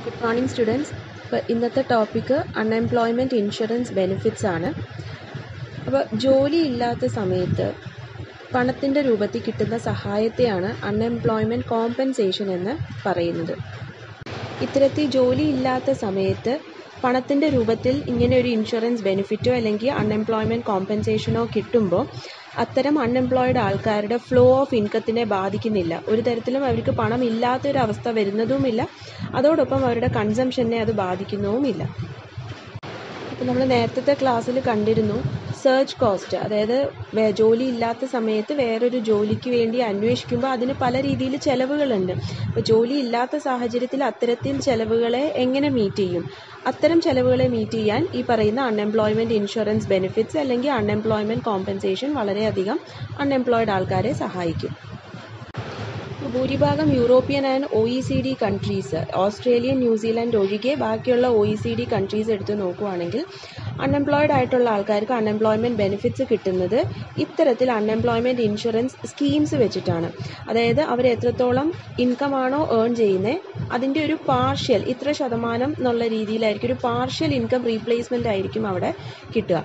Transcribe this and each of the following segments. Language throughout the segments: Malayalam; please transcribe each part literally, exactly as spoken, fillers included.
Good morning students. ഇപ്പോൾ ഇന്നത്തെ ടോപ്പിക്ക് അൺഎംപ്ലോയ്മെൻറ്റ് ഇൻഷുറൻസ് ബെനിഫിറ്റ്സ് ആണ്. അപ്പോൾ ജോലി ഇല്ലാത്ത സമയത്ത് പണത്തിൻ്റെ രൂപത്തിൽ കിട്ടുന്ന സഹായത്തെയാണ് അൺഎംപ്ലോയ്മെൻറ്റ് കോമ്പൻസേഷൻ എന്ന് പറയുന്നത്. ഇത്തരത്തിൽ ജോലി ഇല്ലാത്ത സമയത്ത് പണത്തിൻ്റെ രൂപത്തിൽ ഇങ്ങനെ ഒരു ഇൻഷുറൻസ് ബെനിഫിറ്റോ അല്ലെങ്കിൽ അൺഎംപ്ലോയ്മെൻറ്റ് കോമ്പൻസേഷനോ കിട്ടുമ്പോൾ അത്തരം അൺഎംപ്ലോയിഡ് ആൾക്കാരുടെ ഫ്ലോ ഓഫ് ഇൻകത്തിനെ ബാധിക്കുന്നില്ല. ഒരു തരത്തിലും അവർക്ക് പണം ഇല്ലാത്തൊരവസ്ഥ വരുന്നതുമില്ല, അതോടൊപ്പം അവരുടെ കൺസംഷനെ അത് ബാധിക്കുന്നതുമില്ല. ഇപ്പോൾ നമ്മൾ നേരത്തെ ക്ലാസ്സിൽ കണ്ടിരുന്നു സെർച്ച് കോസ്റ്റ്, അതായത് ജോലി ഇല്ലാത്ത സമയത്ത് വേറൊരു ജോലിക്ക് വേണ്ടി അന്വേഷിക്കുമ്പോൾ അതിന് പല രീതിയിൽ ചിലവുകളുണ്ട്. അപ്പോൾ ജോലി ഇല്ലാത്ത സാഹചര്യത്തിൽ അത്തരത്തിൽ ചിലവുകളെ എങ്ങനെ മീറ്റ് ചെയ്യും? അത്തരം ചിലവുകളെ മീറ്റ് ചെയ്യാൻ ഈ പറയുന്ന അൺഎംപ്ലോയ്മെൻറ്റ് ഇൻഷുറൻസ് ബെനിഫിറ്റ്സ് അല്ലെങ്കിൽ അൺഎംപ്ലോയ്മെൻറ്റ് കോമ്പൻസേഷൻ വളരെയധികം അൺഎംപ്ലോയിഡ് ആൾക്കാരെ സഹായിക്കും. ഭൂരിഭാഗം European and O E C D countries, Australian, New Zealand ഒഴികെ ബാക്കിയുള്ള O E C D countries എടുത്ത് നോക്കുകയാണെങ്കിൽ അൺഎംപ്ലോയിഡ് ആയിട്ടുള്ള ആൾക്കാർക്ക് അൺഎംപ്ലോയ്മെൻറ്റ് ബെനിഫിറ്റ്സ് കിട്ടുന്നത് ഇത്തരത്തിൽ അൺഎംപ്ലോയ്മെൻറ്റ് ഇൻഷുറൻസ് സ്കീംസ് വെച്ചിട്ടാണ്. അതായത് അവർ എത്രത്തോളം ഇൻകം ആണോ ഏൺ ചെയ്യുന്നത് അതിൻ്റെ ഒരു പാർഷ്യൽ, ഇത്ര ശതമാനം എന്നുള്ള രീതിയിലായിരിക്കും ഒരു പാർഷ്യൽ ഇൻകം റീപ്ലേസ്മെൻ്റ് ആയിരിക്കും അവിടെ കിട്ടുക.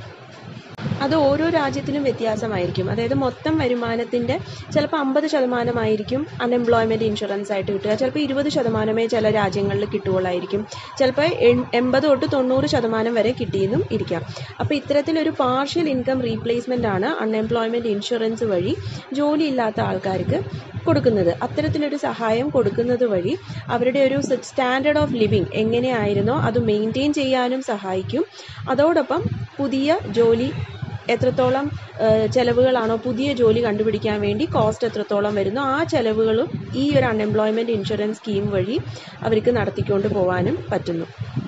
അത് ഓരോ രാജ്യത്തിലും വ്യത്യാസമായിരിക്കും. അതായത് മൊത്തം വരുമാനത്തിൻ്റെ ചിലപ്പോൾ അമ്പത് ശതമാനമായിരിക്കും അൺഎംപ്ലോയ്മെൻറ്റ് ഇൻഷുറൻസ് ആയിട്ട് കിട്ടുക, ചിലപ്പോൾ ഇരുപത് ശതമാനമേ ചില രാജ്യങ്ങളിൽ കിട്ടുകയുള്ളായിരിക്കും, ചിലപ്പോൾ എൺപത് തൊട്ട് തൊണ്ണൂറ് ശതമാനം വരെ കിട്ടിയെന്നും ഇരിക്കാം. അപ്പോൾ ഇത്തരത്തിലൊരു പാർഷ്യൽ ഇൻകം റീപ്ലേസ്മെൻ്റ് ആണ് അൺഎംപ്ലോയ്മെൻറ്റ് ഇൻഷുറൻസ് വഴി ജോലിയില്ലാത്ത ആൾക്കാർക്ക് കൊടുക്കുന്നത്. അത്തരത്തിലൊരു സഹായം കൊടുക്കുന്നത് വഴി അവരുടെ ഒരു സ്റ്റാൻഡേർഡ് ഓഫ് ലിവിങ് എങ്ങനെയായിരുന്നോ അത് മെയിൻറ്റെയിൻ ചെയ്യാനും സഹായിക്കും. അതോടൊപ്പം പുതിയ ജോലി എത്രത്തോളം ചിലവുകളാണോ പുതിയ ജോലി കണ്ടുപിടിക്കാൻ വേണ്ടി കോസ്റ്റ് എത്രത്തോളം വരുന്നോ ആ ചിലവുകളും ഈ ഒരു അൺഎംപ്ലോയ്മെൻറ്റ് ഇൻഷുറൻസ് സ്കീം വഴി അവർക്ക് നടത്തിക്കൊണ്ട് പോകാനും പറ്റുന്നു.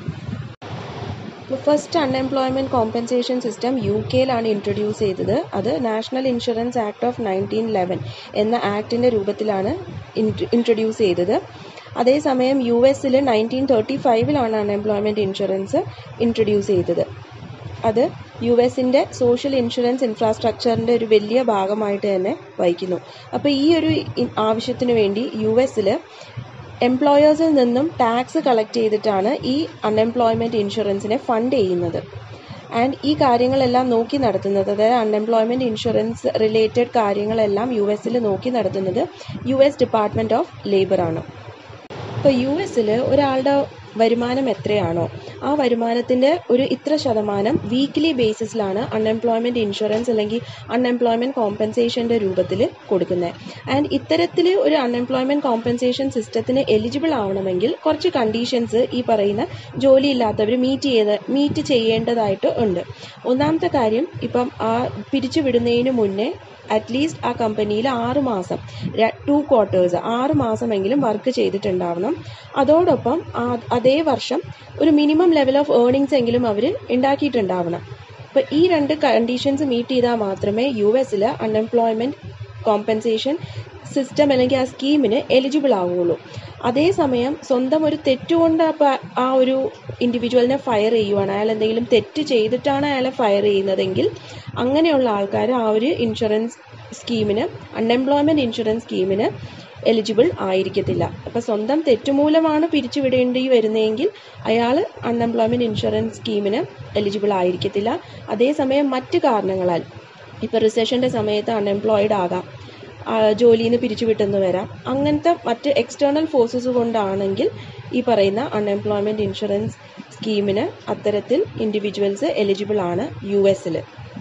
First unemployment compensation system U കെയിലാണ് ഇൻട്രൊഡ്യൂസ് ചെയ്തത്. അത് national insurance act of nineteen eleven എന്ന ആക്ടിൻ്റെ രൂപത്തിലാണ് ഇൻട്രൊഡ്യൂസ് ചെയ്തത്. അതേസമയം യു എസിൽ നയൻറ്റീൻ തേർട്ടി ഫൈവിലാണ് അൺഎംപ്ലോയ്മെൻറ്റ് ഇൻഷുറൻസ് ഇൻട്രൊഡ്യൂസ് ചെയ്തത്. അത് യു എസിൻ്റെ സോഷ്യൽ ഇൻഷുറൻസ് ഇൻഫ്രാസ്ട്രക്ചറിൻ്റെ ഒരു വലിയ ഭാഗമായിട്ട് തന്നെ വഹിക്കുന്നു. അപ്പോൾ ഈ ഒരു ആവശ്യത്തിന് വേണ്ടി യു എസിൽ എംപ്ലോയേഴ്സിൽ നിന്നും ടാക്സ് കളക്ട് ചെയ്തിട്ടാണ് ഈ അൺഎംപ്ലോയ്മെൻറ്റ് ഇൻഷുറൻസിനെ ഫണ്ട് ചെയ്യുന്നത്. ആൻഡ് ഈ കാര്യങ്ങളെല്ലാം നോക്കി നടത്തുന്നത്, അതായത് അൺഎംപ്ലോയ്മെൻറ്റ് ഇൻഷുറൻസ് റിലേറ്റഡ് കാര്യങ്ങളെല്ലാം യു എസിൽ നോക്കി നടത്തുന്നത് യു എസ് ഡിപ്പാർട്ട്മെൻറ്റ് ഓഫ് ലേബറാണ്. ഇപ്പോൾ യു എസിൽ ഒരാളുടെ വരുമാനം എത്രയാണോ ആ വരുമാനത്തിൻ്റെ ഒരു ഇത്ര ശതമാനം വീക്ക്ലി ബേസിസിലാണ് അൺഎംപ്ലോയ്മെൻറ്റ് ഇൻഷുറൻസ് അല്ലെങ്കിൽ അൺഎംപ്ലോയ്മെൻറ്റ് കോമ്പൻസേഷൻ്റെ രൂപത്തിൽ കൊടുക്കുന്നത്. ആൻഡ് ഇത്തരത്തിൽ ഒരു അൺഎംപ്ലോയ്മെൻറ്റ് കോമ്പൻസേഷൻ സിസ്റ്റത്തിന് എലിജിബിൾ ആവണമെങ്കിൽ കുറച്ച് കണ്ടീഷൻസ് ഈ പറയുന്ന ജോലിയില്ലാത്തവർ മീറ്റ് ചെയ്ത് മീറ്റ് ചെയ്യേണ്ടതായിട്ട് ഉണ്ട്. ഒന്നാമത്തെ കാര്യം, ഇപ്പം ആ പിരിച്ചുവിടുന്നതിന് മുന്നേ അറ്റ്ലീസ്റ്റ് ആ കമ്പനിയിൽ ആറ് മാസം ടു ക്വാർട്ടേഴ്സ് ആറ് മാസമെങ്കിലും വർക്ക് ചെയ്തിട്ടുണ്ടാവണം. അതോടൊപ്പം അതേ വർഷം ഒരു മിനിമം ലെവൽ ഓഫ് ഏർണിങ്സ് എങ്കിലും അവർ ഉണ്ടാക്കിയിട്ടുണ്ടാവണം. അപ്പോൾ ഈ രണ്ട് കണ്ടീഷൻസ് മീറ്റ് ചെയ്താൽ മാത്രമേ യു എസിൽ അൺഎംപ്ലോയ്മെൻറ്റ് കോമ്പൻസേഷൻ സിസ്റ്റം അല്ലെങ്കിൽ ആ സ്കീമിന് എലിജിബിൾ ആവുകയുള്ളൂ. അതേസമയം സ്വന്തം ഒരു തെറ്റുകൊണ്ട് ആ ഒരു ഇൻഡിവിജ്വലിനെ ഫയർ ചെയ്യുവാണ്, അയാൾ എന്തെങ്കിലും തെറ്റ് ചെയ്തിട്ടാണ് അയാളെ ഫയർ ചെയ്യുന്നതെങ്കിൽ അങ്ങനെയുള്ള ആൾക്കാർ ആ ഒരു ഇൻഷുറൻസ് സ്കീമിന് അൺഎംപ്ലോയ്മെൻറ്റ് ഇൻഷുറൻസ് സ്കീമിന് എലിജിബിൾ ആയിരിക്കത്തില്ല. അപ്പോൾ സ്വന്തം തെറ്റുമൂലമാണ് പിരിച്ചുവിടേണ്ടി വരുന്നതെങ്കിൽ അയാൾ അൺഎംപ്ലോയ്മെൻറ്റ് ഇൻഷുറൻസ് സ്കീമിന് എലിജിബിൾ ആയിരിക്കത്തില്ല. അതേസമയം മറ്റ് കാരണങ്ങളാൽ, ഇപ്പോൾ റിസഷൻ്റെ സമയത്ത് അൺഎംപ്ലോയിഡ് ആകാം, ജോലിയിൽ നിന്ന് പിരിച്ചുവിട്ടെന്ന് വരാം, അങ്ങനത്തെ മറ്റ് എക്സ്റ്റേണൽ ഫോഴ്സസ് കൊണ്ടാണെങ്കിൽ ഈ പറയുന്ന അൺഎംപ്ലോയ്മെൻറ്റ് ഇൻഷുറൻസ് സ്കീമിന് അത്തരത്തിൽ ഇൻഡിവിജ്വൽസ് എലിജിബിൾ ആണ് യു എസിൽ.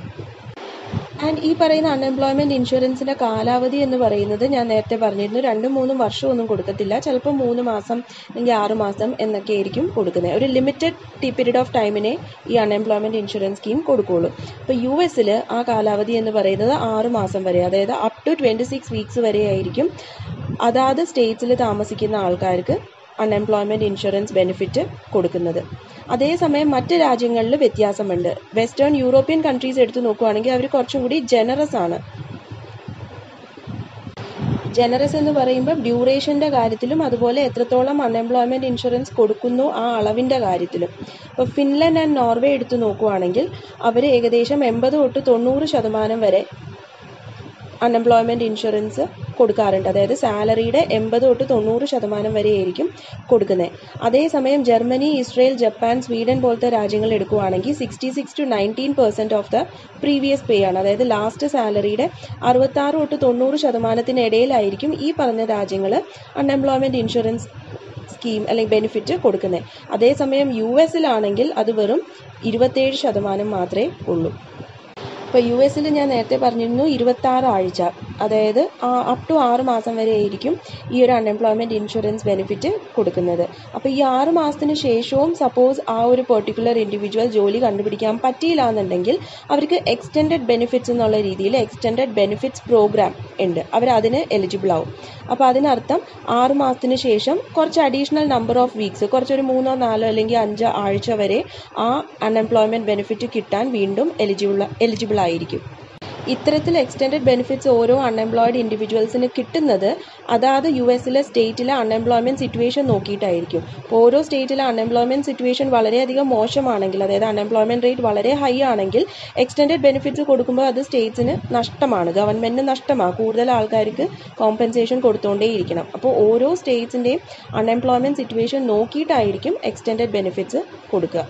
ആൻഡ് ഈ പറയുന്ന അൺഎംപ്ലോയ്മെൻറ്റ് ഇൻഷുറൻസിൻ്റെ കാലാവധി എന്ന് പറയുന്നത് ഞാൻ നേരത്തെ പറഞ്ഞിരുന്നു, രണ്ടും മൂന്നും വർഷമൊന്നും കൊടുക്കത്തില്ല, ചിലപ്പോൾ മൂന്ന് മാസം അല്ലെങ്കിൽ ആറ് മാസം എന്നൊക്കെ ആയിരിക്കും കൊടുക്കുന്നത്. ഒരു ലിമിറ്റഡ് പീരീഡ് ഓഫ് ടൈമിനെ ഈ അൺഎംപ്ലോയ്മെൻറ്റ് ഇൻഷുറൻസ് സ്കീം കൊടുക്കുകയുള്ളൂ. അപ്പോൾ യു എസിൽ ആ കാലാവധി എന്ന് പറയുന്നത് ആറ് മാസം വരെ, അതായത് up to twenty six weeks വരെ ആയിരിക്കും അതാത് സ്റ്റേറ്റ്സിൽ താമസിക്കുന്ന ആൾക്കാർക്ക് അൺഎംപ്ലോയ്മെൻറ്റ് ഇൻഷുറൻസ് ബെനിഫിറ്റ് കൊടുക്കുന്നത്. അതേസമയം മറ്റ് രാജ്യങ്ങളിൽ വ്യത്യാസമുണ്ട്. വെസ്റ്റേൺ യൂറോപ്യൻ കൺട്രീസ് എടുത്ത് നോക്കുകയാണെങ്കിൽ അവർ കുറച്ചും കൂടി ജനറസ് ആണ്. ജനറസ് എന്ന് പറയുമ്പോൾ ഡ്യൂറേഷൻ്റെ കാര്യത്തിലും അതുപോലെ എത്രത്തോളം അൺഎംപ്ലോയ്മെൻറ്റ് ഇൻഷുറൻസ് കൊടുക്കുന്നു ആ അളവിൻ്റെ കാര്യത്തിലും. ഇപ്പോൾ ഫിൻലൻഡ് ആൻഡ് നോർവേ എടുത്ത് നോക്കുകയാണെങ്കിൽ അവർ ഏകദേശം എൺപത് തൊട്ട് തൊണ്ണൂറ് ശതമാനം വരെ അൺഎംപ്ലോയ്മെൻറ്റ് ഇൻഷുറൻസ് കൊടുക്കാറുണ്ട്. അതായത് സാലറിയുടെ എൺപത് തൊട്ട് തൊണ്ണൂറ് ശതമാനം വരെ ആയിരിക്കും കൊടുക്കുന്നത്. അതേസമയം ജർമ്മനി, ഇസ്രയേൽ, ജപ്പാൻ, സ്വീഡൻ പോലത്തെ രാജ്യങ്ങൾ എടുക്കുകയാണെങ്കിൽ sixty six to nineteen percent of the previous pay ആണ്. അതായത് ലാസ്റ്റ് സാലറിയുടെ അറുപത്താറ് തൊട്ട് തൊണ്ണൂറ് ശതമാനത്തിനിടയിലായിരിക്കും ഈ പറഞ്ഞ രാജ്യങ്ങൾ അൺഎംപ്ലോയ്മെൻറ്റ് ഇൻഷുറൻസ് സ്കീം അല്ലെങ്കിൽ ബെനിഫിറ്റ് കൊടുക്കുന്നത്. അതേസമയം യു എസിലാണെങ്കിൽ അത് വെറും ഇരുപത്തേഴ് ശതമാനം മാത്രമേ ഉള്ളൂ. ഇപ്പോൾ യു എസിൽ ഞാൻ നേരത്തെ പറഞ്ഞിരുന്നു ഇരുപത്താറ് ആഴ്ച, അതായത് അപ് ടു ആറ് മാസം വരെ ആയിരിക്കും ഈ ഒരു അൺഎംപ്ലോയ്മെൻറ്റ് ഇൻഷുറൻസ് ബെനിഫിറ്റ് കൊടുക്കുന്നത്. അപ്പോൾ ഈ ആറ് മാസത്തിന് ശേഷവും സപ്പോസ് ആ ഒരു പെർട്ടിക്കുലർ ഇൻഡിവിജ്വൽ ജോലി കണ്ടുപിടിക്കാൻ പറ്റിയില്ല എന്നുണ്ടെങ്കിൽ അവർക്ക് എക്സ്റ്റെൻഡഡ് ബെനിഫിറ്റ്സ് എന്നുള്ള രീതിയിൽ എക്സ്റ്റെൻഡഡ് ബെനിഫിറ്റ്സ് പ്രോഗ്രാം ഉണ്ട്, അവർ അതിന് എലിജിബിൾ ആവും. അപ്പോൾ അതിനർത്ഥം ആറ് മാസത്തിന് ശേഷം കുറച്ച് അഡീഷണൽ നമ്പർ ഓഫ് വീക്സ്, കുറച്ചൊരു മൂന്നോ നാലോ അല്ലെങ്കിൽ അഞ്ചോ ആഴ്ച വരെ ആ അൺഎംപ്ലോയ്മെൻറ്റ് ബെനിഫിറ്റ് കിട്ടാൻ വീണ്ടും എലിജിബിൾ എലിജിബിൾ ആയിരിക്കും. ഇത്തരത്തിൽ എക്സ്റ്റെൻഡഡ് ബെനിഫിറ്റ്സ് ഓരോ അൺഎംപ്ലോയിഡ് ഇൻഡിവിജ്വൽസിന് കിട്ടുന്നത് അതാത് യു എസിലെ സ്റ്റേറ്റിലെ അൺഎംപ്ലോയ്മെൻറ്റ് സിറ്റുവേഷൻ നോക്കിയിട്ടായിരിക്കും. ഇപ്പോൾ ഓരോ സ്റ്റേറ്റിലെ അൺഎംപ്ലോയ്മെൻറ്റ് സിറ്റുവേഷൻ വളരെയധികം മോശമാണെങ്കിൽ, അതായത് അൺഎംപ്ലോയ്മെൻറ്റ് റേറ്റ് വളരെ ഹൈ ആണെങ്കിൽ എക്സ്റ്റെൻഡഡ് ബെനിഫിറ്റ്സ് കൊടുക്കുമ്പോൾ അത് സ്റ്റേറ്റ്സിന് നഷ്ടമാണ്, ഗവൺമെൻറ്റിന് നഷ്ടമാണ്, കൂടുതൽ ആൾക്കാർക്ക് കോമ്പൻസേഷൻ കൊടുത്തുകൊണ്ടേയിരിക്കണം. അപ്പോൾ ഓരോ സ്റ്റേറ്റ്സിൻ്റെയും അൺഎംപ്ലോയ്മെൻറ്റ് സിറ്റുവേഷൻ നോക്കിയിട്ടായിരിക്കും എക്സ്റ്റെൻഡഡ് ബെനിഫിറ്റ്സ് കൊടുക്കുക.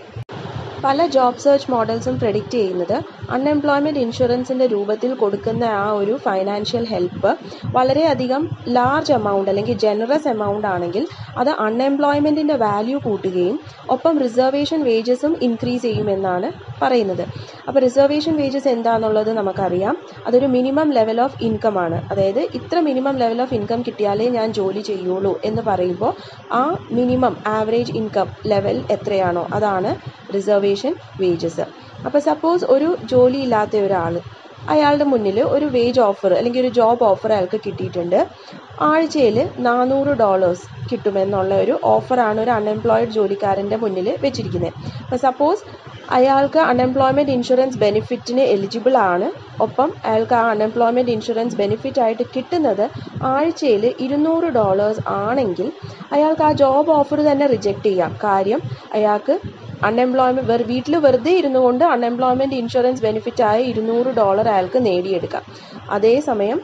പല ജോബ് സെർച്ച് മോഡൽസും പ്രെഡിക്റ്റ് ചെയ്യുന്നത് അൺഎംപ്ലോയ്മെൻറ്റ് ഇൻഷുറൻസിൻ്റെ രൂപത്തിൽ കൊടുക്കുന്ന ആ ഒരു ഫൈനാൻഷ്യൽ ഹെൽപ്പ് വളരെയധികം ലാർജ് എമൗണ്ട് അല്ലെങ്കിൽ ജനറസ് എമൗണ്ട് ആണെങ്കിൽ അത് അൺഎംപ്ലോയ്മെൻറ്റിൻ്റെ വാല്യൂ കൂട്ടുകയും ഒപ്പം റിസർവേഷൻ വേജസും ഇൻക്രീസ് ചെയ്യുമെന്നാണ് പറയുന്നത്. അപ്പോൾ റിസർവേഷൻ വേജസ് എന്താണെന്നുള്ളത് നമുക്കറിയാം. അതൊരു മിനിമം ലെവൽ ഓഫ് ഇൻകം ആണ്. അതായത് ഇത്ര മിനിമം ലെവൽ ഓഫ് ഇൻകം കിട്ടിയാലേ ഞാൻ ജോലി ചെയ്യുള്ളൂ എന്ന് പറയുമ്പോൾ ആ മിനിമം ആവറേജ് ഇൻകം ലെവൽ എത്രയാണോ അതാണ് റിസർവേഷൻ വേജസ്. അപ്പോൾ സപ്പോസ് ഒരു ജോലി ഇല്ലാത്ത ഒരാൾ, അയാളുടെ മുന്നിൽ ഒരു വേജ് ഓഫർ അല്ലെങ്കിൽ ഒരു ജോബ് ഓഫർ അയാൾക്ക് കിട്ടിയിട്ടുണ്ട്, ആഴ്ചയിൽ നാനൂറ് ഡോളേഴ്സ് കിട്ടുമെന്നുള്ള ഒരു ഓഫറാണ് ഒരു അൺഎംപ്ലോയിഡ് ജോലിക്കാരൻ്റെ മുന്നിൽ വെച്ചിരിക്കുന്നത്. അപ്പോൾ സപ്പോസ് അയാൾക്ക് അൺഎംപ്ലോയ്മെൻറ്റ് ഇൻഷുറൻസ് ബെനിഫിറ്റിന് എലിജിബിൾ ആണ്, ഒപ്പം അയാൾക്ക് ആ അൺഎംപ്ലോയ്മെൻറ്റ് ഇൻഷുറൻസ് ബെനിഫിറ്റ് ആയിട്ട് കിട്ടുന്നത് ആഴ്ചയിൽ ഇരുന്നൂറ് ഡോളേഴ്സ് ആണെങ്കിൽ അയാൾക്ക് ആ ജോബ് ഓഫർ തന്നെ റിജക്റ്റ് ചെയ്യാം. കാര്യം അയാൾക്ക് അൺഎംപ്ലോയ്മെൻറ്റ് വെറു വീട്ടിൽ വെറുതെ ഇരുന്നു കൊണ്ട് അൺഎംപ്ലോയ്മെൻറ്റ് ഇൻഷുറൻസ് ബെനിഫിറ്റായ ഇരുന്നൂറ് ഡോളർ അയാൾക്ക് നേടിയെടുക്കാം. അതേസമയം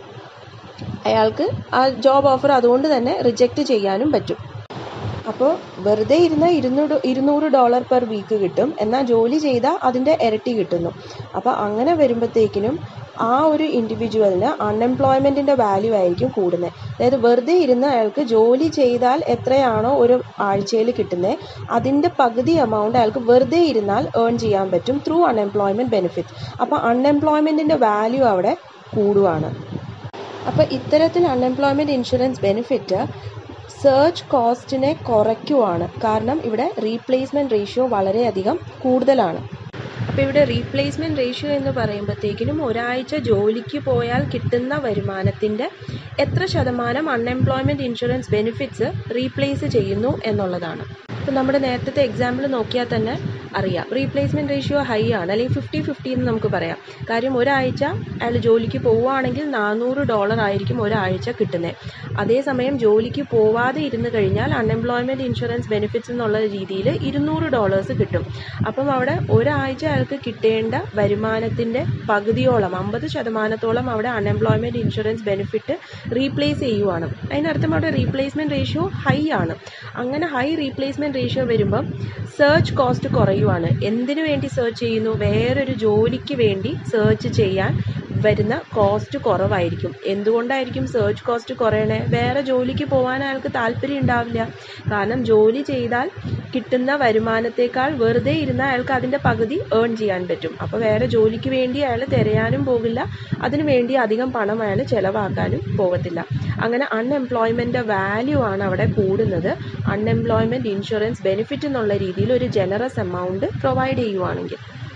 അയാൾക്ക് ആ ജോബ് ഓഫർ അതുകൊണ്ട് തന്നെ റിജക്റ്റ് ചെയ്യാനും പറ്റും. അപ്പോൾ വെറുതെ ഇരുന്ന ഇരുന്നൂറ് ഇരുന്നൂറ് ഡോളർ പെർ വീക്ക് കിട്ടും, എന്നാൽ ജോലി ചെയ്താൽ അതിൻ്റെ ഇരട്ടി കിട്ടുന്നു. അപ്പോൾ അങ്ങനെ വരുമ്പോഴത്തേക്കിനും ആ ഒരു ഇൻഡിവിജ്വലിന് അൺഎംപ്ലോയ്മെൻറ്റിൻ്റെ വാല്യൂ ആയിരിക്കും കൂടുന്നത്. അതായത് വെറുതെ ഇരുന്ന് അയാൾക്ക് ജോലി ചെയ്താൽ എത്രയാണോ ഒരു ആഴ്ചയിൽ കിട്ടുന്നത് അതിൻ്റെ പകുതി എമൗണ്ട് അയാൾക്ക് വെറുതെ ഇരുന്നാൽ ഏൺ ചെയ്യാൻ പറ്റും ത്രൂ അൺഎംപ്ലോയ്മെൻറ്റ് ബെനിഫിറ്റ്. അപ്പോൾ അൺഎംപ്ലോയ്മെൻറ്റിൻ്റെ വാല്യൂ അവിടെ കൂടുകയാണ്. അപ്പോൾ ഇത്തരത്തിൽ അൺഎംപ്ലോയ്മെൻറ്റ് ഇൻഷുറൻസ് ബെനിഫിറ്റ് സെർച്ച് കോസ്റ്റിനെ കുറയ്ക്കുവാണ്. കാരണം ഇവിടെ റീപ്ലേസ്മെൻറ്റ് റേഷ്യോ വളരെയധികം കൂടുതലാണ്. അപ്പോൾ ഇവിടെ റീപ്ലേസ്മെൻറ്റ് റേഷ്യോ എന്ന് പറയുമ്പോഴത്തേക്കിനും ഒരാഴ്ച ജോലിക്ക് പോയാൽ കിട്ടുന്ന വരുമാനത്തിൻ്റെ എത്ര ശതമാനം അൺഎംപ്ലോയ്മെൻറ്റ് ഇൻഷുറൻസ് ബെനിഫിറ്റ്സ് റീപ്ലേസ് ചെയ്യുന്നു എന്നുള്ളതാണ്. ഇപ്പോൾ നമ്മുടെ നേരത്തെ എക്സാമ്പിൾ നോക്കിയാൽ തന്നെ അറിയാം, റീപ്ലേസ്മെൻറ്റ് റേഷ്യോ ഹൈ ആണ്, അല്ലെങ്കിൽ ഫിഫ്റ്റി ഫിഫ്റ്റി എന്ന് നമുക്ക് പറയാം. കാര്യം ഒരാഴ്ച അയാൾ ജോലിക്ക് പോവുകയാണെങ്കിൽ നാനൂറ് ഡോളർ ആയിരിക്കും ഒരാഴ്ച കിട്ടുന്നത്. അതേസമയം ജോലിക്ക് പോവാതെ ഇരുന്ന് കഴിഞ്ഞാൽ അൺഎംപ്ലോയ്മെൻറ്റ് ഇൻഷുറൻസ് ബെനിഫിറ്റ്സ് എന്നുള്ള രീതിയിൽ ഇരുന്നൂറ് ഡോളേഴ്സ് കിട്ടും. അപ്പം അവിടെ ഒരാഴ്ച അയാൾക്ക് കിട്ടേണ്ട വരുമാനത്തിൻ്റെ പകുതിയോളം, അമ്പത് ശതമാനത്തോളം അവിടെ അൺഎംപ്ലോയ്മെൻറ്റ് ഇൻഷുറൻസ് ബെനിഫിറ്റ് റീപ്ലേസ് ചെയ്യുവാണ്. അതിനർത്ഥം അവിടെ റീപ്ലേസ്മെൻറ്റ് റേഷ്യോ ഹൈ ആണ്. അങ്ങനെ ഹൈ റീപ്ലേസ്മെൻറ്റ് റേഷ്യോ വരുമ്പം സെർച്ച് കോസ്റ്റ് കുറയുവാണ്. എന്തിനു വേണ്ടി സെർച്ച് ചെയ്യുന്നു? വേറൊരു ജോലിക്ക് വേണ്ടി സെർച്ച് ചെയ്യാൻ വരുന്ന കോസ്റ്റ് കുറവായിരിക്കും. എന്തുകൊണ്ടായിരിക്കും സെർച്ച് കോസ്റ്റ് കുറയണേ? വേറെ ജോലിക്ക് പോകാൻ അയാൾക്ക് താല്പര്യം ഉണ്ടാവില്ല. കാരണം ജോലി ചെയ്താൽ കിട്ടുന്ന വരുമാനത്തേക്കാൾ വെറുതെ ഇരുന്നാൽ അയാൾക്ക് അതിൻ്റെ പകുതി ഏൺ ചെയ്യാൻ പറ്റും. അപ്പോൾ വേറെ ജോലിക്ക് വേണ്ടി അയാൾ തിരയാനും പോകില്ല, അതിനു വേണ്ടി അധികം പണം അയാൾ ചിലവാക്കാനും പോകത്തില്ല. അങ്ങനെ അൺഎംപ്ലോയ്മെൻറ്റ് വാല്യൂ ആണ് അവിടെ കൂടുന്നത്. അൺഎംപ്ലോയ്മെൻറ്റ് ഇൻഷുറൻസ് ബെനിഫിറ്റ് എന്നുള്ള രീതിയിൽ ഒരു ജനറസ് എമൗണ്ട് പ്രൊവൈഡ് ചെയ്യുവാണെങ്കിൽ.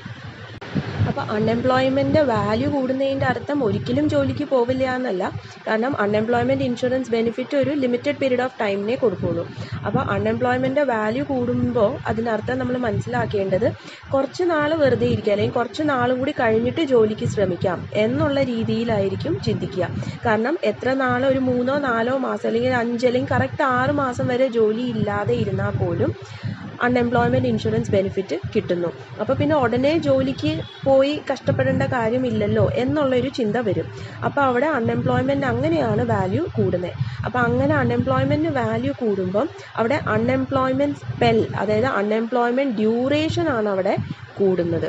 അപ്പോൾ അൺഎംപ്ലോയ്മെൻറ്റ് വാല്യൂ കൂടുന്നതിൻ്റെ അർത്ഥം ഒരിക്കലും ജോലിക്ക് പോവില്ല എന്നല്ല. കാരണം അൺഎംപ്ലോയ്മെൻറ്റ് ഇൻഷുറൻസ് ബെനിഫിറ്റ് ഒരു ലിമിറ്റഡ് പീരീഡ് ഓഫ് ടൈമിനെ കൊടുക്കുള്ളൂ. അപ്പോൾ അൺഎംപ്ലോയ്മെൻറ്റ് വാല്യൂ കൂടുമ്പോൾ അതിനർത്ഥം നമ്മൾ മനസ്സിലാക്കേണ്ടത് കുറച്ച് നാൾ വെറുതെ ഇരിക്കുക, അല്ലെങ്കിൽ കുറച്ച് നാളും കൂടി കഴിഞ്ഞിട്ട് ജോലിക്ക് ശ്രമിക്കാം എന്നുള്ള രീതിയിലായിരിക്കും ചിന്തിക്കുക. കാരണം എത്ര നാൾ, ഒരു മൂന്നോ നാലോ മാസം അല്ലെങ്കിൽ അഞ്ച് അല്ലെങ്കിൽ കറക്റ്റ് ആറ് മാസം വരെ ജോലി ഇല്ലാതെ ഇരുന്നാൽ പോലും അൺഎംപ്ലോയ്മെൻറ്റ് ഇൻഷുറൻസ് ബെനിഫിറ്റ് കിട്ടുന്നു. അപ്പോൾ പിന്നെ ഉടനെ ജോലിക്ക് പോയി കഷ്ടപ്പെടേണ്ട കാര്യമില്ലല്ലോ എന്നുള്ളൊരു ചിന്ത വരും. അപ്പോൾ അവിടെ അൺഎംപ്ലോയ്മെൻറ്റ് അങ്ങനെയാണ് വാല്യൂ കൂടുന്നത്. അപ്പോൾ അങ്ങനെ അൺഎംപ്ലോയ്മെൻറ്റ് വാല്യൂ കൂടുമ്പം അവിടെ അൺഎംപ്ലോയ്മെൻറ്റ് സ്പെൽ, അതായത് അൺഎംപ്ലോയ്മെൻറ്റ് ഡ്യൂറേഷൻ ആണ് അവിടെ കൂടുന്നത്.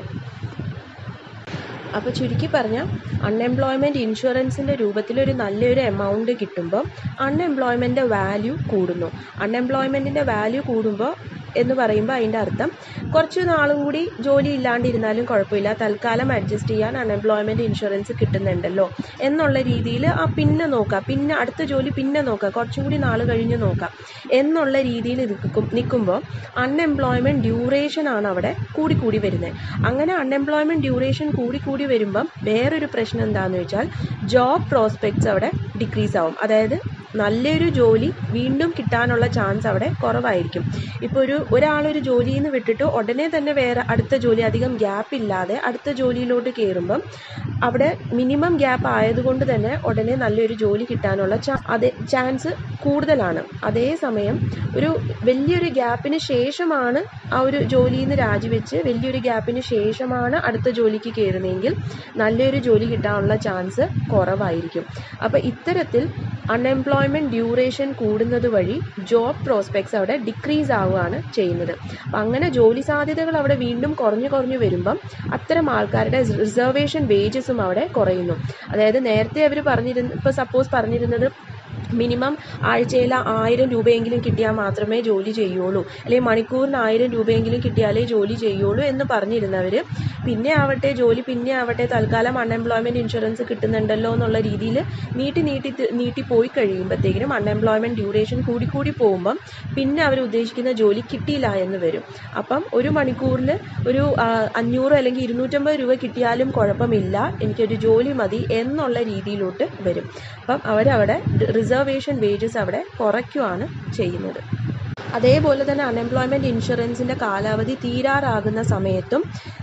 അപ്പോൾ ചുരുക്കി പറഞ്ഞാൽ അൺഎംപ്ലോയ്മെൻറ്റ് ഇൻഷുറൻസിൻ്റെ രൂപത്തിൽ ഒരു നല്ലൊരു എമൗണ്ട് കിട്ടുമ്പോൾ അൺഎംപ്ലോയ്മെൻറ്റിൻ്റെ വാല്യൂ കൂടുന്നു. അൺഎംപ്ലോയ്മെൻറ്റിൻ്റെ വാല്യൂ കൂടുമ്പോൾ എന്ന് പറയുമ്പോൾ അതിൻ്റെ അർത്ഥം കുറച്ച് നാളും കൂടി ജോലി ഇല്ലാണ്ടിരുന്നാലും കുഴപ്പമില്ല, തൽക്കാലം അഡ്ജസ്റ്റ് ചെയ്യാൻ അൺഎംപ്ലോയ്മെൻറ്റ് ഇൻഷുറൻസ് കിട്ടുന്നുണ്ടല്ലോ എന്നുള്ള രീതിയിൽ ആ പിന്നെ നോക്കാം, പിന്നെ അടുത്ത ജോലി പിന്നെ നോക്കാം, കുറച്ചും കൂടി നാൾ കഴിഞ്ഞ് നോക്കാം എന്നുള്ള രീതിയിൽ നിൽക്കും നിൽക്കുമ്പോൾ അൺഎംപ്ലോയ്മെൻറ്റ് ഡ്യൂറേഷൻ ആണ് അവിടെ കൂടിക്കൂടി വരുന്നത്. അങ്ങനെ അൺഎംപ്ലോയ്മെൻറ്റ് ഡ്യൂറേഷൻ കൂടിക്കൂടി വരുമ്പം വേറൊരു പ്രശ്നം എന്താണെന്ന് വെച്ചാൽ ജോബ് പ്രോസ്പെക്ട്സ് അവിടെ ഡിക്രീസ് ആവും. അതായത് നല്ലൊരു ജോലി വീണ്ടും കിട്ടാനുള്ള ചാൻസ് അവിടെ കുറവായിരിക്കും. ഇപ്പോൾ ഒരു ഒരാളൊരു ജോലിയിൽ നിന്ന് വിട്ടിട്ട് ഉടനെ തന്നെ വേറെ അടുത്ത ജോലി, അധികം ഗ്യാപ്പ് ഇല്ലാതെ അടുത്ത ജോലിയിലോട്ട് കയറുമ്പം അവിടെ മിനിമം ഗ്യാപ്പ് ആയതുകൊണ്ട് തന്നെ ഉടനെ നല്ലൊരു ജോലി കിട്ടാനുള്ള അതേ ചാൻസ് കൂടുതലാണ്. അതേസമയം ഒരു വലിയൊരു ഗ്യാപ്പിന് ശേഷമാണ് ആ ഒരു ജോലിയിൽ നിന്ന് രാജിവെച്ച് വലിയൊരു ഗ്യാപ്പിന് ശേഷമാണ് അടുത്ത ജോലിക്ക് കയറുന്നതെങ്കിൽ നല്ലൊരു ജോലി കിട്ടാനുള്ള ചാൻസ് കുറവായിരിക്കും. അപ്പോൾ ഇത്തരത്തിൽ അൺഎംപ്ലോയ്മെൻറ്റ് ഡ്യൂറേഷൻ കൂടുന്നത് വഴി ജോബ് പ്രോസ്പെക്ട്സ് അവിടെ ഡിക്രീസ് ആവുകയാണ് ചെയ്യുന്നത്. അപ്പം അങ്ങനെ ജോലി സാധ്യതകൾ അവിടെ വീണ്ടും കുറഞ്ഞു കുറഞ്ഞു വരുമ്പം അത്തരം ആൾക്കാരുടെ റിസർവേഷൻ വേജസും അവിടെ കുറയുന്നു. അതായത് നേരത്തെ അവർ പറഞ്ഞിരുന്ന ഇപ്പോൾ സപ്പോസ് പറഞ്ഞിരുന്നത് മിനിമം ആഴ്ചയിൽ ആയിരം രൂപയെങ്കിലും കിട്ടിയാൽ മാത്രമേ ജോലി ചെയ്യുള്ളൂ, അല്ലെങ്കിൽ മണിക്കൂറിന് ആയിരം രൂപയെങ്കിലും കിട്ടിയാലേ ജോലി ചെയ്യുള്ളൂ എന്ന് പറഞ്ഞിരുന്നവർ പിന്നെ ആവട്ടെ ജോലി പിന്നെ ആവട്ടെ തൽക്കാലം അൺഎംപ്ലോയ്മെൻറ്റ് ഇൻഷുറൻസ് കിട്ടുന്നുണ്ടല്ലോ എന്നുള്ള രീതിയിൽ നീട്ടി നീട്ടി നീട്ടി പോയി കഴിയുമ്പോഴത്തേക്കിനും അൺഎംപ്ലോയ്മെൻറ്റ് ഡ്യൂറേഷൻ കൂടിക്കൂടി പോകുമ്പം പിന്നെ അവർ ഉദ്ദേശിക്കുന്ന ജോലി കിട്ടിയില്ല എന്ന് വരും. അപ്പം ഒരു മണിക്കൂറിൽ ഒരു അഞ്ഞൂറ് അല്ലെങ്കിൽ ഇരുന്നൂറ്റമ്പത് രൂപ കിട്ടിയാലും കുഴപ്പമില്ല, എനിക്കൊരു ജോലി മതി എന്നുള്ള രീതിയിലോട്ട് വരും. അപ്പം അവരവിടെ റിസർവേഷൻ വേജസ് അവിടെ കുറയ്ക്കുകയാണ് ചെയ്യുന്നത്. അതേപോലെ തന്നെ അൺഎംപ്ലോയ്മെൻറ്റ് ഇൻഷുറൻസിൻ്റെ കാലാവധി തീരാറാകുന്ന സമയത്തും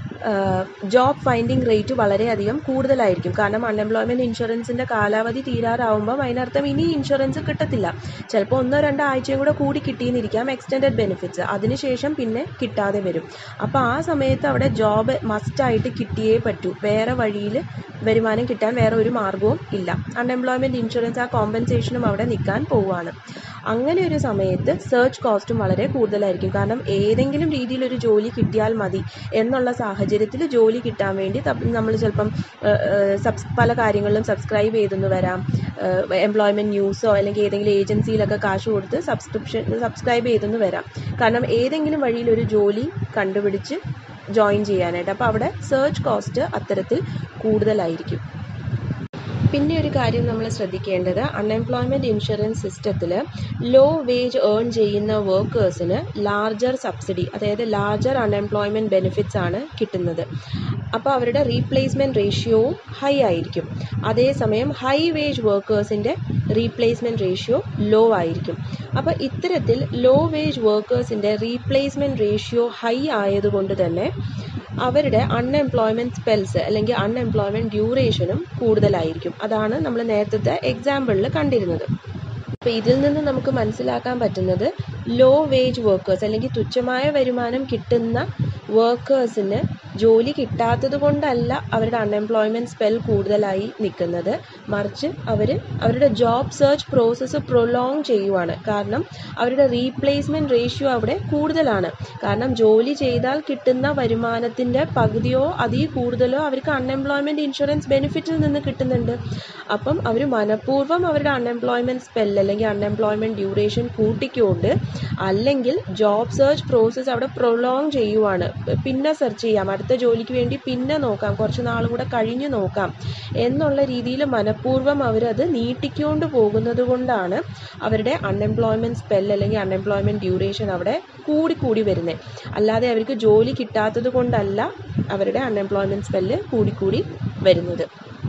ജോബ് ഫൈൻഡിങ് റേറ്റ് വളരെയധികം കൂടുതലായിരിക്കും. കാരണം അൺഎംപ്ലോയ്മെൻറ്റ് ഇൻഷുറൻസിൻ്റെ കാലാവധി തീരാറാവുമ്പം അതിനർത്ഥം ഇനി ഇൻഷുറൻസ് കിട്ടത്തില്ല. ചിലപ്പോൾ ഒന്നോ രണ്ടോ ആഴ്ചയും കൂടെ കൂടി കിട്ടിയെന്നിരിക്കാം എക്സ്റ്റെൻഡഡ് ബെനിഫിറ്റ്സ്, അതിനുശേഷം പിന്നെ കിട്ടാതെ വരും. അപ്പോൾ ആ സമയത്ത് അവിടെ ജോബ് മസ്റ്റായിട്ട് കിട്ടിയേ പറ്റൂ, വേറെ വഴിയിൽ വരുമാനം കിട്ടാൻ വേറെ ഒരു മാർഗവും ഇല്ല. അൺഎംപ്ലോയ്മെൻറ്റ് ഇൻഷുറൻസ് ആ കോമ്പൻസേഷനും അവിടെ നിൽക്കാൻ പോവുകയാണ്. അങ്ങനെ ഒരു സമയത്ത് സെർച്ച് കോസ്റ്റും വളരെ കൂടുതലായിരിക്കും. കാരണം ഏതെങ്കിലും രീതിയിലൊരു ജോലി കിട്ടിയാൽ മതി എന്നുള്ള സാഹചര്യത്തിൽ ജോലി കിട്ടാൻ വേണ്ടി നമ്മൾ ചിലപ്പം സബ്സ് പല കാര്യങ്ങളിലും സബ്സ്ക്രൈബ് ചെയ്തെന്ന് വരാം, എംപ്ലോയ്മെൻറ്റ് ന്യൂസോ അല്ലെങ്കിൽ ഏതെങ്കിലും ഏജൻസിയിലൊക്കെ കാശ് കൊടുത്ത് സബ്സ്ക്രിപ്ഷൻ സബ്സ്ക്രൈബ് ചെയ്തെന്ന് വരാം. കാരണം ഏതെങ്കിലും വഴിയിലൊരു ജോലി കണ്ടുപിടിച്ച് ജോയിൻ ചെയ്യാനായിട്ട്. അപ്പോൾ അവിടെ സെർച്ച് കോസ്റ്റ് അത്തരത്തിൽ കൂടുതലായിരിക്കും. പിന്നെ ഒരു കാര്യം നമ്മൾ ശ്രദ്ധിക്കേണ്ടത് അൺഎംപ്ലോയ്മെൻറ്റ് ഇൻഷുറൻസ് സിസ്റ്റത്തിൽ ലോ വേജ് ഏൺ ചെയ്യുന്ന വർക്കേഴ്സിന് ലാർജർ സബ്സിഡി, അതായത് ലാർജർ അൺഎംപ്ലോയ്മെൻറ്റ് ബെനിഫിറ്റ്സ് ആണ് കിട്ടുന്നത്. അപ്പോൾ അവരുടെ റീപ്ലേസ്മെൻറ്റ് റേഷ്യോവും ഹൈ ആയിരിക്കും. അതേസമയം ഹൈ വേജ് വർക്കേഴ്സിൻ്റെ റീപ്ലേസ്മെൻറ്റ് റേഷ്യോ ലോ ആയിരിക്കും. അപ്പോൾ ഇത്തരത്തിൽ ലോ വേജ് വർക്കേഴ്സിൻ്റെ റീപ്ലേസ്മെൻറ്റ് റേഷ്യോ ഹൈ ആയതുകൊണ്ട് തന്നെ അവരുടെ അൺഎംപ്ലോയ്മെൻറ്റ് സ്പെൽസ് അല്ലെങ്കിൽ അൺഎംപ്ലോയ്മെൻറ്റ് ഡ്യൂറേഷനും കൂടുതലായിരിക്കും. അതാണ് നമ്മൾ നേരത്തെ എക്സാമ്പിളിൽ കണ്ടിരുന്നത്. അപ്പോൾ ഇതിൽ നിന്ന് നമുക്ക് മനസ്സിലാക്കാൻ പറ്റുന്നത് ലോ വേജ് വർക്കേഴ്സ് അല്ലെങ്കിൽ തുച്ഛമായ വരുമാനം കിട്ടുന്ന വർക്കേഴ്സിന് ജോലി കിട്ടാത്തത് കൊണ്ടല്ല അവരുടെ അൺഎംപ്ലോയ്മെൻറ്റ് സ്പെൽ കൂടുതലായി നിൽക്കുന്നത്, മറിച്ച് അവർ അവരുടെ ജോബ് സെർച്ച് പ്രോസസ്സ് പ്രൊലോങ് ചെയ്യുവാണ്. കാരണം അവരുടെ റീപ്ലേസ്മെൻറ്റ് റേഷ്യോ അവിടെ കൂടുതലാണ്. കാരണം ജോലി ചെയ്താൽ കിട്ടുന്ന വരുമാനത്തിൻ്റെ പകുതിയോ അതിൽ കൂടുതലോ അവർക്ക് അൺഎംപ്ലോയ്മെൻറ്റ് ഇൻഷുറൻസ് ബെനിഫിറ്റിൽ നിന്ന് കിട്ടുന്നുണ്ട്. അപ്പം അവർ മനഃപൂർവ്വം അവരുടെ അൺഎംപ്ലോയ്മെൻറ്റ് സ്പെൽ അല്ലെങ്കിൽ അൺഎംപ്ലോയ്മെൻറ്റ് ഡ്യൂറേഷൻ കൂട്ടിക്കൊണ്ട് അല്ലെങ്കിൽ ജോബ് സെർച്ച് പ്രോസസ്സ് അവിടെ പ്രൊലോങ് ചെയ്യുവാണ്. പിന്നെ സെർച്ച് ചെയ്യാം, അടുത്ത ജോലിക്ക് വേണ്ടി പിന്നെ നോക്കാം, കുറച്ച് നാളും കൂടെ കഴിഞ്ഞ് നോക്കാം എന്നുള്ള രീതിയിൽ മനഃപൂർവ്വം അവരത് നീട്ടിക്കൊണ്ട് പോകുന്നത് കൊണ്ടാണ് അവരുടെ അൺഎംപ്ലോയ്മെൻറ്റ് സ്പെൽ അല്ലെങ്കിൽ അൺഎംപ്ലോയ്മെൻറ്റ് ഡ്യൂറേഷൻ അവിടെ കൂടിക്കൂടി വരുന്നത്. അല്ലാതെ അവർക്ക് ജോലി കിട്ടാത്തത് കൊണ്ടല്ല അവരുടെ അൺഎംപ്ലോയ്മെൻറ്റ് സ്പെല്ല് കൂടിക്കൂടി വരുന്നത്.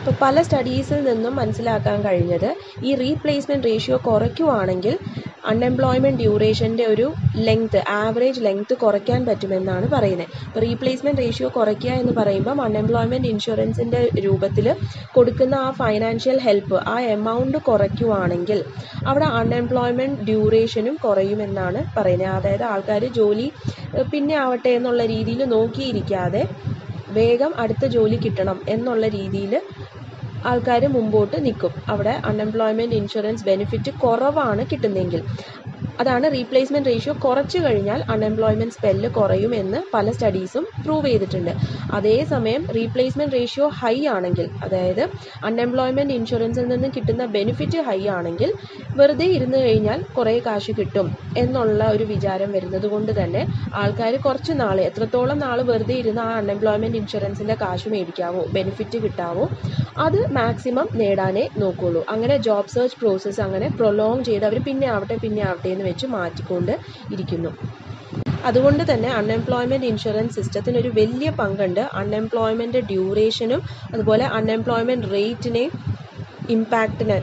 ഇപ്പോൾ പല സ്റ്റഡീസിൽ നിന്നും മനസ്സിലാക്കാൻ കഴിഞ്ഞത് ഈ റീപ്ലേസ്മെൻറ്റ് റേഷ്യോ കുറയ്ക്കുവാണെങ്കിൽ അൺഎംപ്ലോയ്മെൻറ്റ് ഡ്യൂറേഷൻ്റെ ഒരു ലെങ്ത് ആവറേജ് ലെങ്ത് കുറയ്ക്കാൻ പറ്റുമെന്നാണ് പറയുന്നത്. ഇപ്പോൾ റീപ്ലേസ്മെൻറ്റ് റേഷ്യോ കുറയ്ക്കുക എന്ന് പറയുമ്പം അൺഎംപ്ലോയ്മെൻറ്റ് ഇൻഷുറൻസിൻ്റെ രൂപത്തിൽ കൊടുക്കുന്ന ആ ഫൈനാൻഷ്യൽ ഹെൽപ്പ് ആ എമൗണ്ട് കുറയ്ക്കുവാണെങ്കിൽ അവിടെ അൺഎംപ്ലോയ്മെൻറ്റ് ഡ്യൂറേഷനും കുറയുമെന്നാണ് പറയുന്നത്. അതായത് ആൾക്കാർ ജോലി പിന്നെ ആവട്ടെ എന്നുള്ള രീതിയിൽ നോക്കിയിരിക്കാതെ വേഗം അടുത്ത ജോലി കിട്ടണം എന്നുള്ള രീതിയിൽ ആൾക്കാർ മുമ്പോട്ട് നിൽക്കും. അവിടെ അൺഎംപ്ലോയ്മെൻറ്റ് ഇൻഷുറൻസ് ബെനിഫിറ്റ് കുറവാണ് കിട്ടുന്നതെങ്കിൽ. അതാണ് റീപ്ലേസ്മെൻറ്റ് റേഷ്യോ കുറച്ച് കഴിഞ്ഞാൽ അൺഎംപ്ലോയ്മെൻറ്റ് സ്പെല്ല് കുറയും എന്ന് പല സ്റ്റഡീസും പ്രൂവ് ചെയ്തിട്ടുണ്ട്. അതേസമയം റീപ്ലേസ്മെൻറ്റ് റേഷ്യോ ഹൈ ആണെങ്കിൽ, അതായത് അൺഎംപ്ലോയ്മെൻറ്റ് ഇൻഷുറൻസിൽ നിന്ന് കിട്ടുന്ന ബെനിഫിറ്റ് ഹൈ ആണെങ്കിൽ വെറുതെ ഇരുന്ന് കഴിഞ്ഞാൽ കുറേ കാശ് കിട്ടും എന്നുള്ള ഒരു വിചാരം വരുന്നത് കൊണ്ട് തന്നെ ആൾക്കാർ കുറച്ച് നാൾ എത്രത്തോളം നാൾ വെറുതെ ഇരുന്ന് ആ അൺഎംപ്ലോയ്മെൻറ്റ് ഇൻഷുറൻസിൻ്റെ കാശ് മേടിക്കാവോ, ബെനിഫിറ്റ് കിട്ടാവോ അത് മാക്സിമം നേടാനേ നോക്കുള്ളൂ. അങ്ങനെ ജോബ് സെർച്ച് പ്രോസസ്സ് അങ്ങനെ പ്രൊലോങ് ചെയ്ത് അവർ പിന്നെ ആവട്ടെ പിന്നെ ആവട്ടെ എന്ന് വെച്ച് മാറ്റിക്കൊണ്ട് ഇരിക്കുന്നു. അതുകൊണ്ട് തന്നെ അൺഎംപ്ലോയ്മെൻറ്റ് ഇൻഷുറൻസ് സിസ്റ്റത്തിന് ഒരു വലിയ പങ്കുണ്ട്. അൺഎംപ്ലോയ്മെൻറ്റ് ഡ്യൂറേഷനും അതുപോലെ അൺഎംപ്ലോയ്മെൻറ്റ് റേറ്റിനെ ഇമ്പാക്റ്റിന്.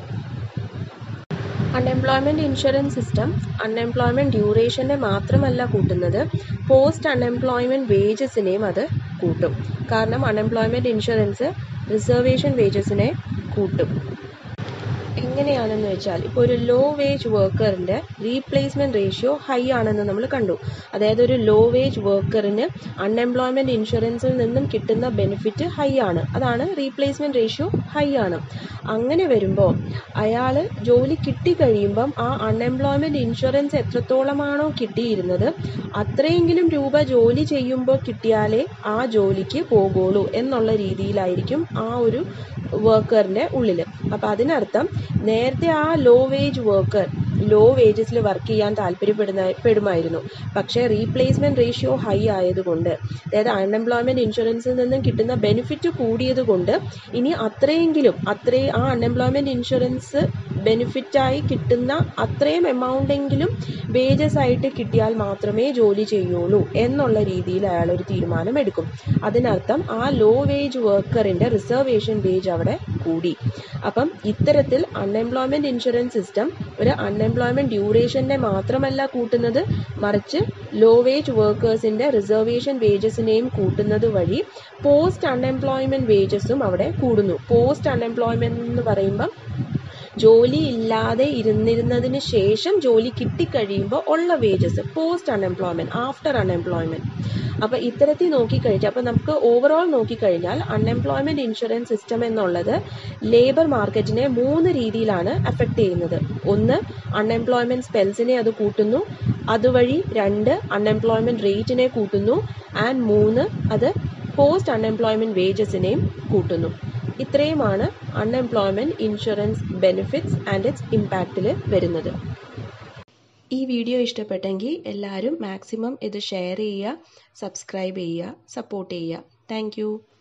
അൺഎംപ്ലോയ്മെൻറ്റ് ഇൻഷുറൻസ് സിസ്റ്റം അൺഎംപ്ലോയ്മെൻറ്റ് ഡ്യൂറേഷനെ മാത്രമല്ല കൂട്ടുന്നത്, പോസ്റ്റ് അൺഎംപ്ലോയ്മെൻറ്റ് വേജസിനെയും അത് കൂട്ടും. കാരണം അൺഎംപ്ലോയ്മെൻറ്റ് ഇൻഷുറൻസ് റിസർവേഷൻ വേജസിനെ കൂട്ടും. എങ്ങനെയാണെന്ന് വെച്ചാൽ ഇപ്പോൾ ഒരു ലോ വേജ് വർക്കറിൻ്റെ റീപ്ലേസ്മെൻറ്റ് റേഷ്യോ ഹൈ ആണെന്ന് നമ്മൾ കണ്ടു. അതായത് ഒരു ലോ വേജ് വർക്കറിന് അൺഎംപ്ലോയ്മെൻറ്റ് ഇൻഷുറൻസിൽ നിന്നും കിട്ടുന്ന ബെനിഫിറ്റ് ഹൈ ആണ്. അതാണ് റീപ്ലേസ്മെൻറ്റ് റേഷ്യോ ഹൈ ആണ്. അങ്ങനെ വരുമ്പോൾ അയാൾ ജോലി കിട്ടിക്കഴിയുമ്പം ആ അൺഎംപ്ലോയ്മെൻറ്റ് ഇൻഷുറൻസ് എത്രത്തോളമാണോ കിട്ടിയിരുന്നത് അത്രയെങ്കിലും രൂപ ജോലി ചെയ്യുമ്പോൾ കിട്ടിയാലേ ആ ജോലിക്ക് പോകുള്ളൂ എന്നുള്ള രീതിയിലായിരിക്കും ആ ഒരു വർക്കറിൻ്റെ ഉള്ളിൽ. അപ്പം അതിനർത്ഥം നേരത്തെ ആ ലോ വേജ് വർക്കർ ലോ വേജസിൽ വർക്ക് ചെയ്യാൻ താല്പര്യപ്പെടുന്ന പെടുമായിരുന്നു. പക്ഷേ റീപ്ലേസ്മെൻറ്റ് റേഷ്യോ ഹൈ ആയതുകൊണ്ട്, അതായത് അൺഎംപ്ലോയ്മെൻറ്റ് ഇൻഷുറൻസിൽ നിന്നും കിട്ടുന്ന ബെനിഫിറ്റ് കൂടിയത് കൊണ്ട് ഇനി അത്രയെങ്കിലും അത്രയും ആ അൺഎംപ്ലോയ്മെൻറ്റ് ഇൻഷുറൻസ് ബെനിഫിറ്റായി കിട്ടുന്ന അത്രയും എമൗണ്ടെങ്കിലും വേജസ് ആയിട്ട് കിട്ടിയാൽ മാത്രമേ ജോലി ചെയ്യുള്ളൂ എന്നുള്ള രീതിയിൽ അയാളൊരു തീരുമാനം എടുക്കും. അതിനർത്ഥം ആ ലോ വേജ് വർക്കറിൻ്റെ റിസർവേഷൻ വേജ് അവിടെ കൂടി. അപ്പം ഇത്തരത്തിൽ അൺഎംപ്ലോയ്മെൻറ്റ് ഇൻഷുറൻസ് സിസ്റ്റം ഒരു അൺഎംപ്ലോയ്മെൻറ്റ് ഡ്യൂറേഷനെ മാത്രമല്ല കൂട്ടുന്നത്, മറിച്ച് ലോ വേജ് വർക്കേഴ്സിൻ്റെ റിസർവേഷൻ വേജസിനെയും കൂട്ടുന്നത് വഴി പോസ്റ്റ് അൺഎംപ്ലോയ്മെൻറ്റ് വേജസും അവിടെ കൂടുന്നു. പോസ്റ്റ് അൺഎംപ്ലോയ്മെൻറ്റ് എന്ന് പറയുമ്പം ജോലി ഇല്ലാതെ ഇരുന്നിരുന്നതിന് ശേഷം ജോലി കിട്ടിക്കഴിയുമ്പോൾ ഉള്ള wages, post unemployment, after unemployment. അപ്പോൾ ഇത്തരത്തിൽ നോക്കിക്കഴിഞ്ഞാൽ അപ്പോൾ നമുക്ക് ഓവറോൾ നോക്കിക്കഴിഞ്ഞാൽ അൺഎംപ്ലോയ്മെൻറ്റ് ഇൻഷുറൻസ് സിസ്റ്റം എന്നുള്ളത് ലേബർ മാർക്കറ്റിനെ മൂന്ന് രീതിയിലാണ് അഫക്റ്റ് ചെയ്യുന്നത്. ഒന്ന്, അൺഎംപ്ലോയ്മെൻറ്റ് സ്പെൽസിനെ അത് കൂട്ടുന്നു. അതുവഴി രണ്ട്, അൺഎംപ്ലോയ്മെൻറ്റ് റേറ്റിനെ കൂട്ടുന്നു. ആൻഡ് മൂന്ന്, അത് പോസ്റ്റ് അൺഎംപ്ലോയ്മെൻറ്റ് വേജസിനെയും കൂട്ടുന്നു. ഇത്രയുമാണ് unemployment insurance benefits and its ഇമ്പാക്റ്റിൽ വരുന്നത്. ഈ വീഡിയോ ഇഷ്ടപ്പെട്ടെങ്കിൽ എല്ലാവരും മാക്സിമം ഇത് ഷെയർ ചെയ്യുക, സബ്സ്ക്രൈബ് ചെയ്യുക, സപ്പോർട്ട് ചെയ്യുക. Thank U.